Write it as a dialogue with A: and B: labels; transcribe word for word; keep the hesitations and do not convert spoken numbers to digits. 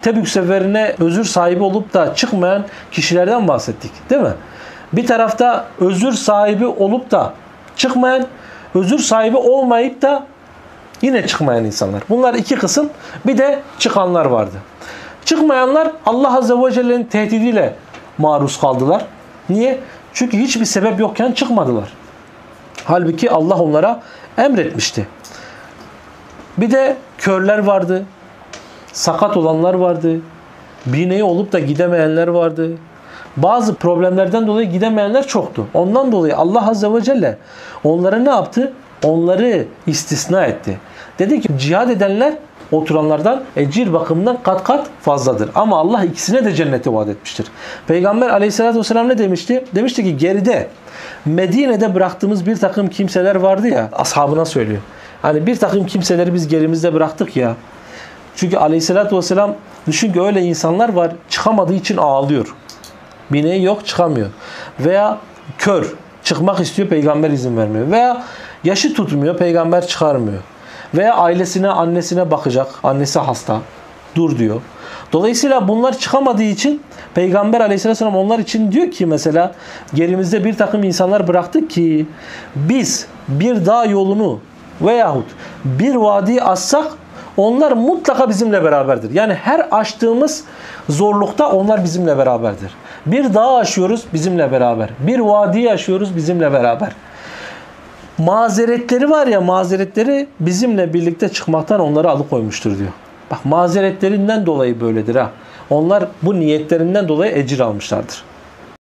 A: Tebük seferine özür sahibi olup da çıkmayan kişilerden bahsettik, değil mi? Bir tarafta özür sahibi olup da çıkmayan, özür sahibi olmayıp da yine çıkmayan insanlar. Bunlar iki kısım. Bir de çıkanlar vardı. Çıkmayanlar Allah Azze ve Celle'nin tehdidiyle maruz kaldılar. Niye? Çünkü hiçbir sebep yokken çıkmadılar. Halbuki Allah onlara emretmişti. Bir de körler vardı. Sakat olanlar vardı. Bineği olup da gidemeyenler vardı. Bazı problemlerden dolayı gidemeyenler çoktu. Ondan dolayı Allah Azze ve Celle onlara ne yaptı? Onları istisna etti. Dedi ki cihad edenler oturanlardan ecir bakımından kat kat fazladır. Ama Allah ikisine de cenneti vaat etmiştir. Peygamber Aleyhisselatü vesselam ne demişti? Demişti ki geride Medine'de bıraktığımız bir takım kimseler vardı ya, ashabına söylüyor. Hani bir takım kimseleri biz gerimizde bıraktık ya. Çünkü Aleyhisselatü vesselam düşün ki öyle insanlar var, çıkamadığı için ağlıyor. Bineği yok, çıkamıyor. Veya kör, çıkmak istiyor, peygamber izin vermiyor. Veya yaşı tutmuyor, peygamber çıkarmıyor. Veya ailesine, annesine bakacak, annesi hasta, dur diyor. Dolayısıyla bunlar çıkamadığı için Peygamber Aleyhisselam onlar için diyor ki mesela gerimizde bir takım insanlar bıraktık ki biz bir dağ yolunu veyahut bir vadiyi aşsak onlar mutlaka bizimle beraberdir. Yani her aştığımız zorlukta onlar bizimle beraberdir. Bir dağ aşıyoruz bizimle beraber. Bir vadiyi aşıyoruz bizimle beraber. Mazeretleri var ya, mazeretleri bizimle birlikte çıkmaktan onları alıkoymuştur diyor. Bak mazeretlerinden dolayı böyledir ha. Onlar bu niyetlerinden dolayı ecir almışlardır.